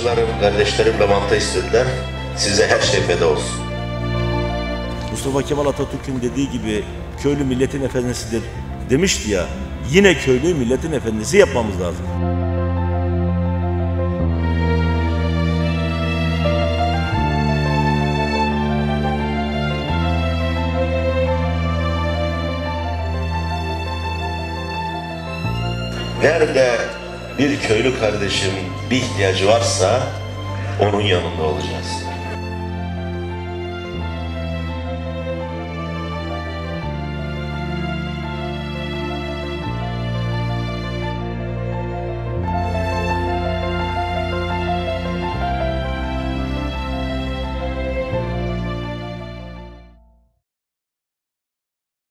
bacılarım, kardeşlerim lavanta istediler. Size her şey feda olsun. Mustafa Kemal Atatürk'ün dediği gibi köylü milletin efendisidir demişti ya, yine köylüyü milletin efendisi yapmamız lazım. Nerede bir köylü kardeşim bir ihtiyacı varsa onun yanında olacağız.